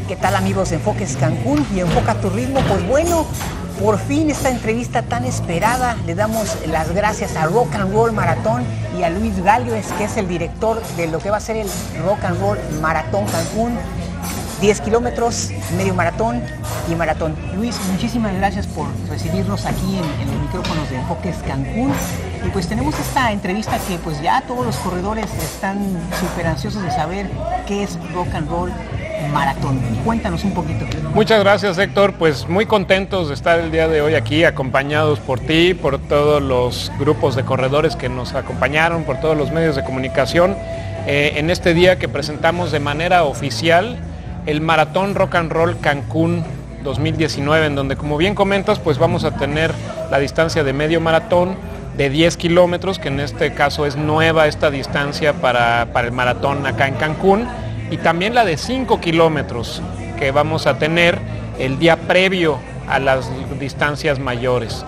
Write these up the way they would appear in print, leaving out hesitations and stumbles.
¿Qué tal, amigos de Enfoques Cancún y Enfoca tu Ritmo? Pues bueno, por fin esta entrevista tan esperada. Le damos las gracias a Rock and Roll Maratón y a Luis Gálvez, que es el director de lo que va a ser el Rock and Roll Maratón Cancún. 10 kilómetros, medio maratón y maratón. Luis, muchísimas gracias por recibirnos aquí en los micrófonos de Enfoques Cancún. Y pues tenemos esta entrevista que pues ya todos los corredores están súper ansiosos de saber qué es Rock and Roll Maratón. Cuéntanos un poquito. Muchas gracias, Héctor. Pues muy contentos de estar el día de hoy aquí, acompañados por ti, por todos los grupos de corredores que nos acompañaron, por todos los medios de comunicación, en este día que presentamos de manera oficial el Maratón Rock and Roll Cancún 2019, en donde, como bien comentas, pues vamos a tener la distancia de medio maratón de 10 kilómetros, que en este caso es nueva esta distancia para el maratón acá en Cancún, y también la de 5 kilómetros que vamos a tener el día previo a las distancias mayores.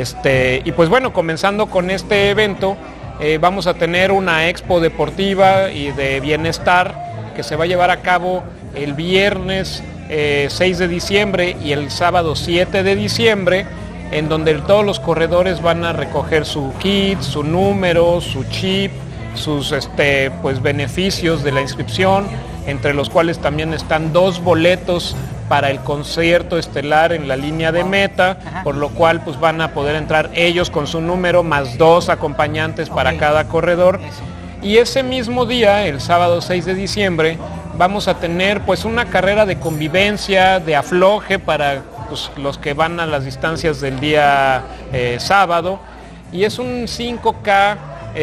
Y pues bueno, comenzando con este evento, vamos a tener una expo deportiva y de bienestar que se va a llevar a cabo el viernes 6 de diciembre y el sábado 7 de diciembre, en donde todos los corredores van a recoger su kit, su número, su chip, sus pues beneficios de la inscripción, entre los cuales también están 2 boletos para el concierto estelar en la línea de meta, por lo cual pues van a poder entrar ellos con su número más 2 acompañantes para cada corredor. Y ese mismo día, el sábado 6 de diciembre, vamos a tener pues una carrera de convivencia, de afloje para pues, los que van a las distancias del día sábado. Y es un 5K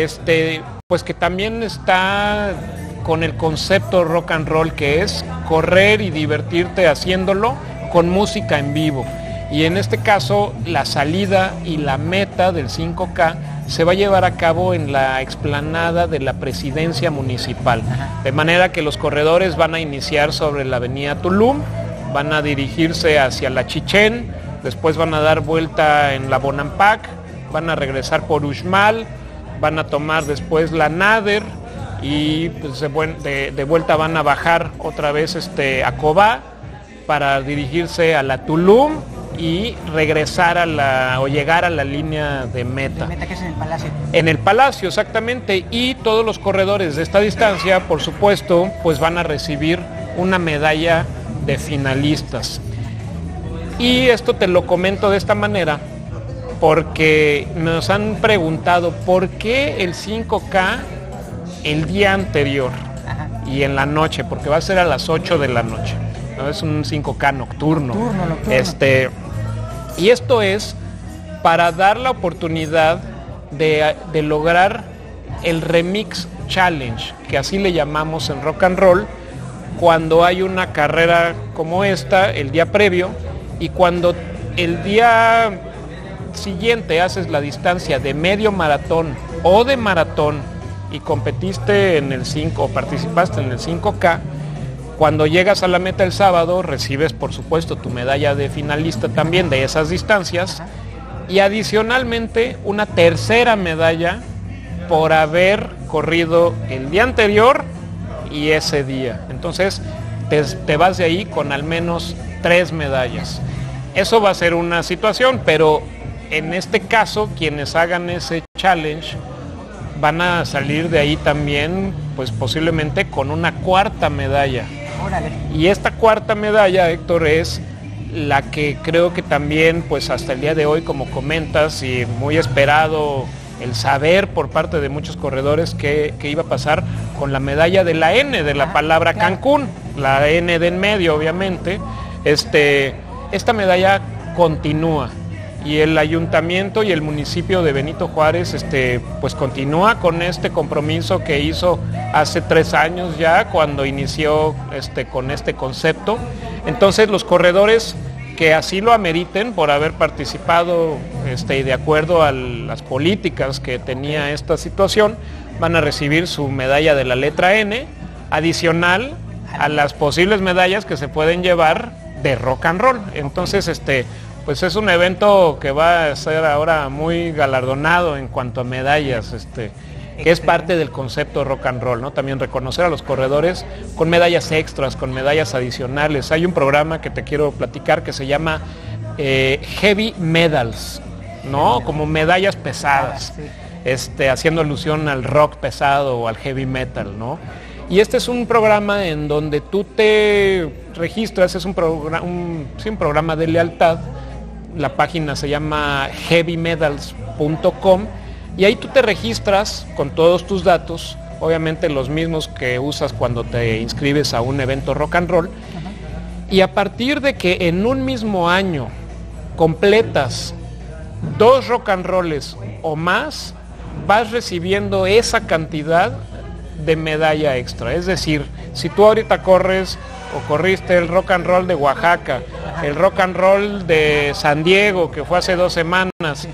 pues que también está con el concepto rock and roll, que es correr y divertirte haciéndolo con música en vivo. Y en este caso, la salida y la meta del 5K se va a llevar a cabo en la explanada de la Presidencia Municipal. De manera que los corredores van a iniciar sobre la avenida Tulum, van a dirigirse hacia la Chichén, después van a dar vuelta en la Bonampak, van a regresar por Uxmal, van a tomar después la Nader y pues de vuelta van a bajar otra vez a Cobá para dirigirse a la Tulum y regresar o llegar a la línea de meta. ¿De meta que es en el Palacio? En el Palacio, exactamente. Y todos los corredores de esta distancia, por supuesto, pues van a recibir una medalla de finalistas. Y esto te lo comento de esta manera porque nos han preguntado por qué el 5K el día anterior y en la noche, porque va a ser a las 8 de la noche. ¿No? Es un 5K nocturno. Y esto es para dar la oportunidad de lograr el Remix Challenge, que así le llamamos en Rock and Roll, cuando hay una carrera como esta el día previo, y cuando el día siguiente haces la distancia de medio maratón o de maratón y competiste en el 5 o participaste en el 5K, cuando llegas a la meta el sábado, recibes por supuesto tu medalla de finalista también de esas distancias y adicionalmente una tercera medalla por haber corrido el día anterior y ese día. Entonces te vas de ahí con al menos 3 medallas. Eso va a ser una situación, pero en este caso quienes hagan ese challenge van a salir de ahí también pues posiblemente con una 4ª medalla. Órale. Y esta 4ª medalla, Héctor, es la que creo que también pues hasta el día de hoy, como comentas, y muy esperado el saber por parte de muchos corredores que iba a pasar con la medalla de la N, de la palabra Cancún, la N de en medio obviamente. Esta medalla continúa y el ayuntamiento y el municipio de Benito Juárez pues continúa con este compromiso que hizo hace 3 años ya, cuando inició con este concepto. Entonces los corredores que así lo ameriten por haber participado y de acuerdo a las políticas que tenía esta situación, van a recibir su medalla de la letra N, adicional a las posibles medallas que se pueden llevar de rock and roll. Entonces pues es un evento que va a ser ahora muy galardonado en cuanto a medallas. que es parte del concepto rock and roll, ¿no? También reconocer a los corredores con medallas extras, con medallas adicionales. Hay un programa que te quiero platicar que se llama Heavy Medals, ¿no? Como medallas pesadas, haciendo alusión al rock pesado o al heavy metal, ¿no? Y este es un programa en donde tú te registras, es un programa de lealtad. La página se llama heavymedals.com y ahí tú te registras con todos tus datos, obviamente los mismos que usas cuando te inscribes a un evento rock and roll. Y a partir de que en un mismo año completas 2 rock and rolls o más, vas recibiendo esa cantidad de medalla extra. Es decir, si tú ahorita corres o corriste el rock and roll de Oaxaca, el rock and roll de San Diego, que fue hace 2 semanas,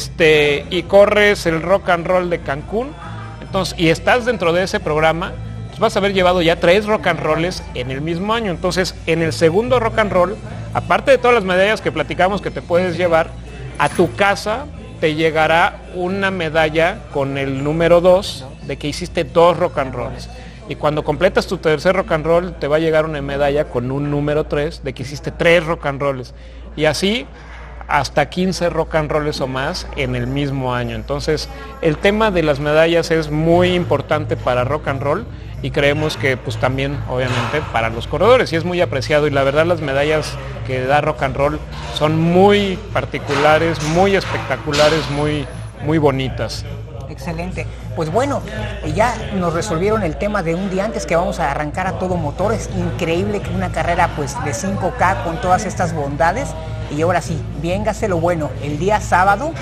y corres el rock and roll de Cancún, entonces, y estás dentro de ese programa, pues vas a haber llevado ya 3 rock and rolls en el mismo año. Entonces, en el segundo rock and roll, aparte de todas las medallas que platicamos que te puedes llevar, a tu casa te llegará una medalla con el número 2 de que hiciste 2 rock and rolls. Y cuando completas tu tercer rock and roll, te va a llegar una medalla con un número 3 de que hiciste 3 rock and rolls. Y así hasta 15 rock and rolls o más en el mismo año. Entonces, el tema de las medallas es muy importante para rock and roll y creemos que pues también, obviamente, para los corredores. Y es muy apreciado y la verdad las medallas que da rock and roll son muy particulares, muy espectaculares, muy bonitas. Excelente. Pues bueno, ya nos resolvieron el tema de un día antes que vamos a arrancar a todo motor. Es increíble que una carrera pues de 5K con todas estas bondades. Y ahora sí, véngase lo bueno. El día sábado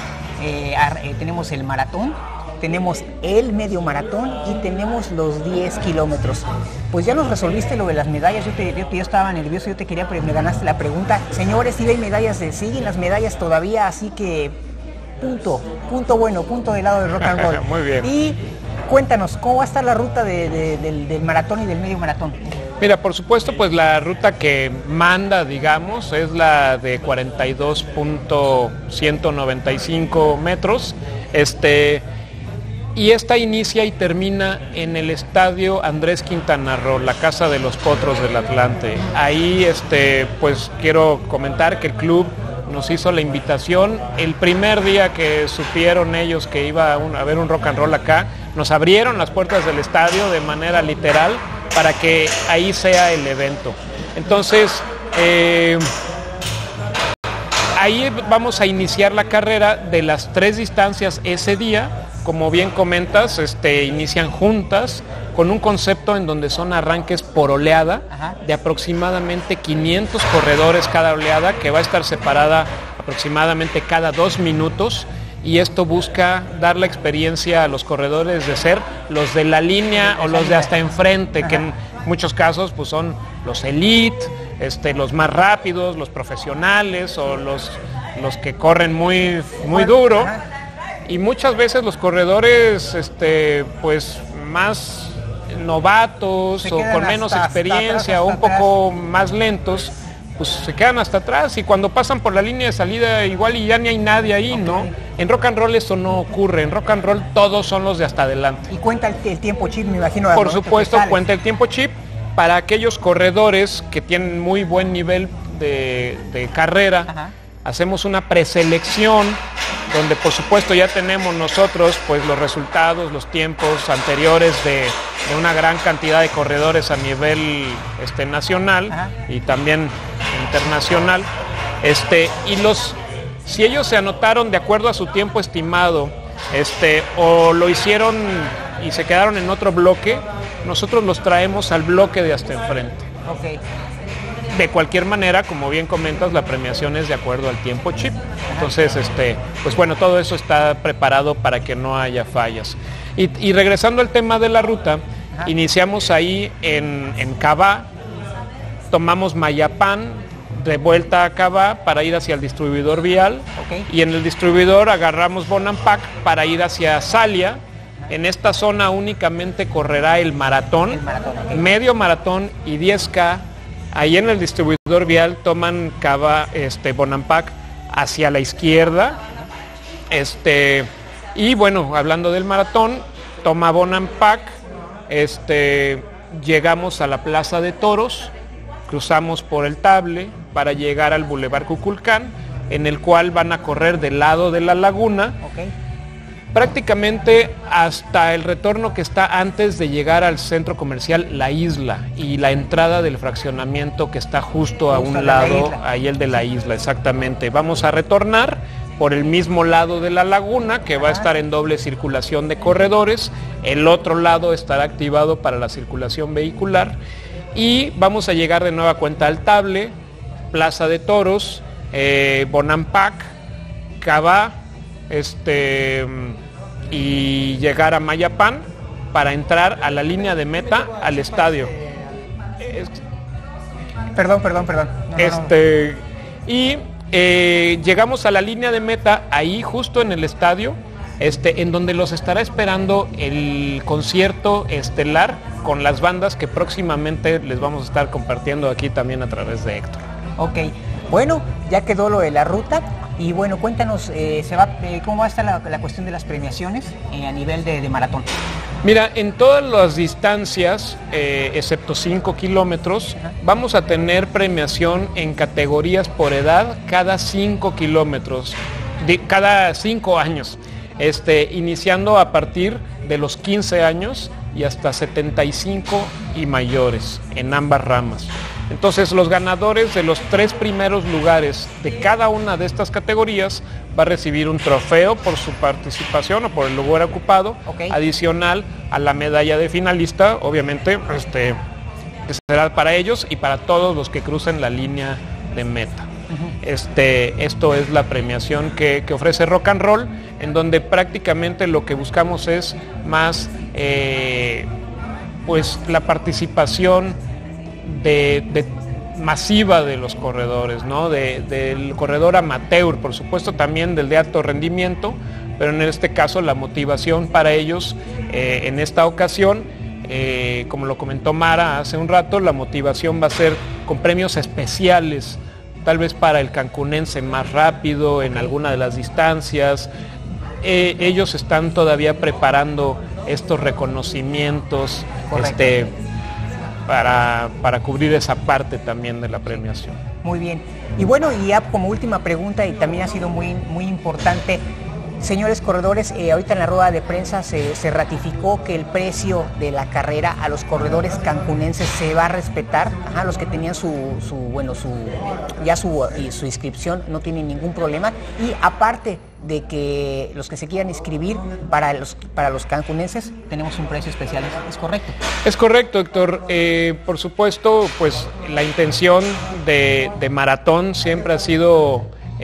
tenemos el maratón, tenemos el medio maratón y tenemos los 10 kilómetros. Pues ya nos resolviste lo de las medallas. Yo estaba nervioso, me ganaste la pregunta. Señores, sí hay medallas, siguen las medallas todavía, así que punto bueno, punto del lado del rock and roll. Muy bien. Y cuéntanos, ¿cómo va a estar la ruta del maratón y del medio maratón? Mira, por supuesto, pues la ruta que manda, digamos, es la de 42.195 metros. Y esta inicia y termina en el estadio Andrés Quintana Roo, la casa de los potros del Atlante. Ahí, pues quiero comentar que el club nos hizo la invitación. El primer día que supieron ellos que iba a haber un rock and roll acá, nos abrieron las puertas del estadio de manera literal para que ahí sea el evento. Entonces, ahí vamos a iniciar la carrera de las 3 distancias ese día. Como bien comentas, inician juntas con un concepto en donde son arranques por oleada. Ajá. De aproximadamente 500 corredores cada oleada, que va a estar separada aproximadamente cada 2 minutos. Y esto busca dar la experiencia a los corredores de ser los de la línea o los de hasta enfrente, que en muchos casos pues son los elite, los más rápidos, los profesionales o los que corren muy duro. Y muchas veces los corredores pues más novatos o con menos experiencia o un poco más lentos, pues se quedan hasta atrás y cuando pasan por la línea de salida igual y ya ni hay nadie ahí, okay. ¿No? En rock and roll eso no ocurre, en rock and roll todos son los de hasta adelante. ¿Y cuenta el tiempo chip, me imagino? Por supuesto, cuenta el tiempo chip para aquellos corredores que tienen muy buen nivel de carrera. Ajá. Hacemos una preselección donde por supuesto ya tenemos nosotros pues los resultados, los tiempos anteriores de una gran cantidad de corredores a nivel nacional. Ajá. Y también internacional. Si ellos se anotaron de acuerdo a su tiempo estimado, o lo hicieron y se quedaron en otro bloque, nosotros los traemos al bloque de hasta enfrente. Okay. De cualquier manera, como bien comentas, la premiación es de acuerdo al tiempo chip. Entonces, pues bueno, todo eso está preparado para que no haya fallas. Y regresando al tema de la ruta, ajá, iniciamos ahí en Cabá, tomamos Mayapán, de vuelta a Cabá para ir hacia el distribuidor vial, okay, y en el distribuidor agarramos Bonampak para ir hacia Salia. En esta zona únicamente correrá el maratón, okay, medio maratón y 10K. Ahí en el distribuidor vial toman Bonampak hacia la izquierda. Y bueno, hablando del maratón, toma Bonampak, llegamos a la Plaza de Toros, cruzamos por el Table para llegar al Boulevard Cuculcán, en el cual van a correr del lado de la laguna, prácticamente hasta el retorno que está antes de llegar al centro comercial La Isla y la entrada del fraccionamiento que está justo a un lado, ahí el de La Isla, exactamente. Vamos a retornar por el mismo lado de la laguna, que va a estar en doble circulación de corredores, el otro lado estará activado para la circulación vehicular y vamos a llegar de nueva cuenta al Table, Plaza de Toros, Bonampak, Cabá, y llegar a Mayapán para entrar a la línea de meta al estadio. Perdón. Y llegamos a la línea de meta ahí justo en el estadio, en donde los estará esperando el concierto estelar con las bandas que próximamente les vamos a estar compartiendo aquí también a través de Héctor. Ok, bueno, ya quedó lo de la ruta. Y bueno, cuéntanos, ¿cómo va a estar la cuestión de las premiaciones a nivel de maratón? Mira, en todas las distancias, excepto 5 kilómetros, vamos a tener premiación en categorías por edad cada 5 kilómetros, cada 5 años, iniciando a partir de los 15 años y hasta 75 y mayores en ambas ramas. Entonces los ganadores de los 3 primeros lugares de cada una de estas categorías va a recibir un trofeo por su participación o por el lugar ocupado, adicional a la medalla de finalista, obviamente, que será para ellos y para todos los que crucen la línea de meta. Esto es la premiación que ofrece Rock and Roll, en donde prácticamente lo que buscamos es más pues la participación masiva de los corredores, ¿no? Del corredor amateur, por supuesto también del de alto rendimiento, pero en este caso la motivación para ellos en esta ocasión, como lo comentó Mara hace un rato, la motivación va a ser con premios especiales, tal vez para el cancunense más rápido en alguna de las distancias. Ellos están todavía preparando estos reconocimientos para cubrir esa parte también de la premiación. Muy bien. Y bueno, y ya como última pregunta, y también ha sido muy importante, señores corredores, ahorita en la rueda de prensa se ratificó que el precio de la carrera a los corredores cancunenses se va a respetar. Los que tenían su inscripción no tienen ningún problema. Y aparte de que los que se quieran inscribir para los cancunenses tenemos un precio especial, ¿es correcto? Es correcto, Héctor. Por supuesto, pues la intención de Maratón siempre ha sido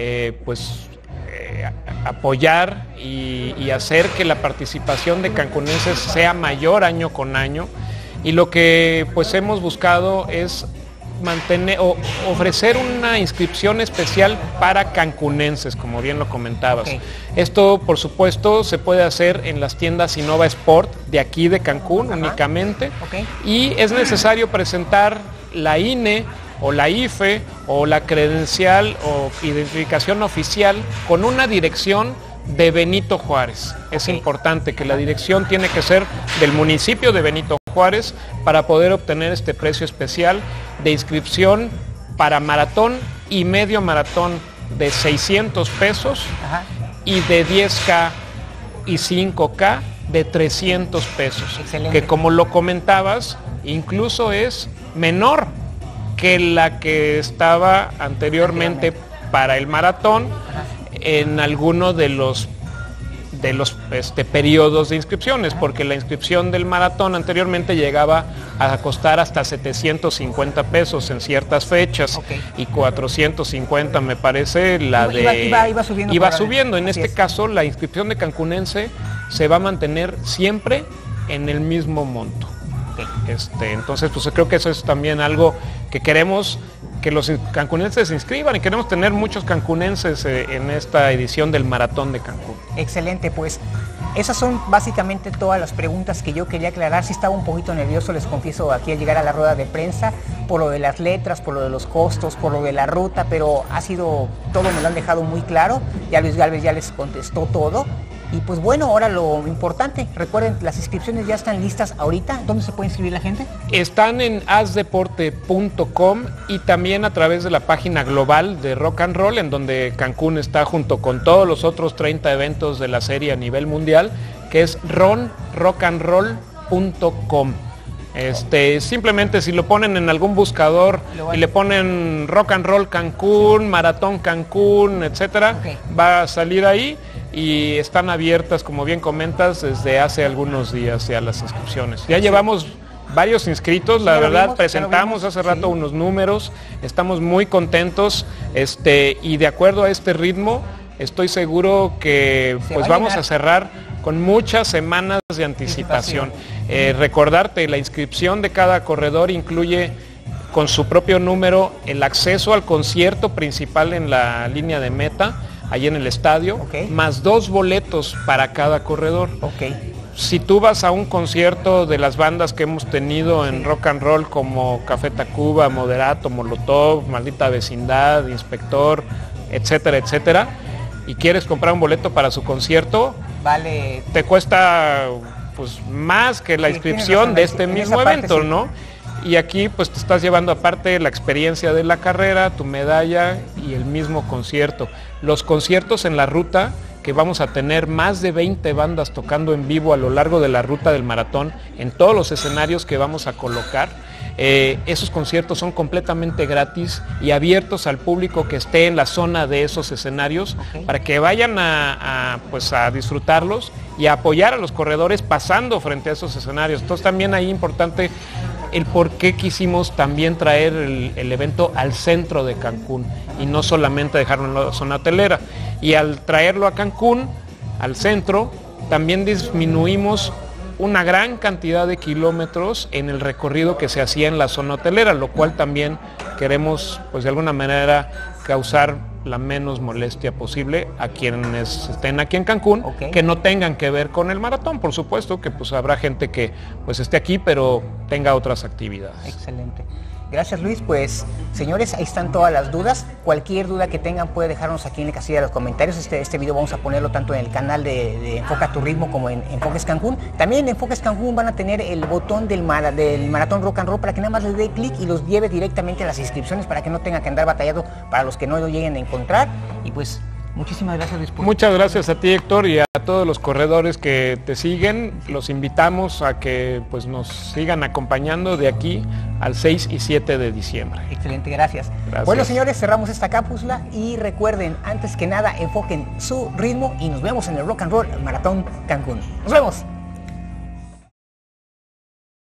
apoyar y hacer que la participación de cancunenses sea mayor año con año, y lo que pues hemos buscado es ofrecer una inscripción especial para cancunenses, como bien lo comentabas. Esto, por supuesto, se puede hacer en las tiendas Innova Sport de aquí de Cancún únicamente, y es necesario presentar la INE o la IFE o la credencial o identificación oficial con una dirección de Benito Juárez. Es importante que la dirección tiene que ser del municipio de Benito Juárez para poder obtener este precio especial de inscripción para maratón y medio maratón de 600 pesos y de 10K y 5K de 300 pesos. Excelente. Que como lo comentabas, incluso es menor que la que estaba anteriormente para el maratón en alguno de los periodos de inscripciones, porque la inscripción del maratón anteriormente llegaba a costar hasta 750 pesos en ciertas fechas y 450 me parece la iba subiendo. En este caso la inscripción de cancunense se va a mantener siempre en el mismo monto. Entonces pues creo que eso es también algo que queremos que los cancunenses se inscriban, y queremos tener muchos cancunenses en esta edición del Maratón de Cancún. Excelente, pues esas son básicamente todas las preguntas que yo quería aclarar. Sí estaba un poquito nervioso, les confieso, aquí al llegar a la rueda de prensa, por lo de las letras, por lo de los costos, por lo de la ruta, pero todo me lo han dejado muy claro. Ya Luis Gálvez ya les contestó todo. Y pues bueno, ahora lo importante, recuerden, las inscripciones ya están listas ahorita. ¿Dónde se puede inscribir la gente? Están en asdeporte.com y también a través de la página global de Rock and Roll, en donde Cancún está junto con todos los otros 30 eventos de la serie a nivel mundial, que es rockandroll.com. Simplemente si lo ponen en algún buscador y le ponen Rock and Roll Cancún, Maratón Cancún, etcétera, va a salir ahí. Y están abiertas, como bien comentas, desde hace algunos días ya las inscripciones. Ya llevamos varios inscritos, la verdad, presentamos hace rato unos números, estamos muy contentos, y de acuerdo a este ritmo, estoy seguro que pues vamos a cerrar con muchas semanas de anticipación. Recordarte, la inscripción de cada corredor incluye con su propio número el acceso al concierto principal en la línea de meta, ahí en el estadio, más 2 boletos para cada corredor. Si tú vas a un concierto de las bandas que hemos tenido en Rock and Roll, como Café Tacuba, Moderato, Molotov, Maldita Vecindad, Inspector, etcétera, etcétera, y quieres comprar un boleto para su concierto, te cuesta pues más que la inscripción de este mismo evento, ¿no? Y aquí pues te estás llevando aparte la experiencia de la carrera, tu medalla y el mismo concierto. Los conciertos en la ruta, que vamos a tener más de 20 bandas tocando en vivo a lo largo de la ruta del maratón, en todos los escenarios que vamos a colocar. Esos conciertos son completamente gratis y abiertos al público que esté en la zona de esos escenarios, para que vayan a disfrutarlos y a apoyar a los corredores pasando frente a esos escenarios. Entonces también ahí importante el por qué quisimos también traer el evento al centro de Cancún y no solamente dejarlo en la zona hotelera. Y al traerlo a Cancún, al centro, también disminuimos una gran cantidad de kilómetros en el recorrido que se hacía en la zona hotelera, lo cual también queremos pues de alguna manera causar la menos molestia posible a quienes estén aquí en Cancún, que no tengan que ver con el maratón. Por supuesto que pues habrá gente que pues esté aquí pero tenga otras actividades. Excelente. Gracias, Luis. Pues señores, ahí están todas las dudas. Cualquier duda que tengan puede dejarnos aquí en la casilla de los comentarios. Este video vamos a ponerlo tanto en el canal de Enfoca tu Ritmo como en Enfoques Cancún. También en Enfoques Cancún van a tener el botón del Maratón Rock and Roll para que nada más les dé clic y los lleve directamente a las inscripciones, para que no tengan que andar batallando para los que no lo lleguen a encontrar. Y pues muchísimas gracias, Luis. Muchas gracias a ti, Héctor, y a todos los corredores que te siguen. Los invitamos a que pues nos sigan acompañando de aquí al 6 y 7 de diciembre. Excelente, gracias. Bueno, señores, cerramos esta cápsula y recuerden, antes que nada, enfoquen su ritmo y nos vemos en el Rock and Roll Maratón Cancún. Nos vemos.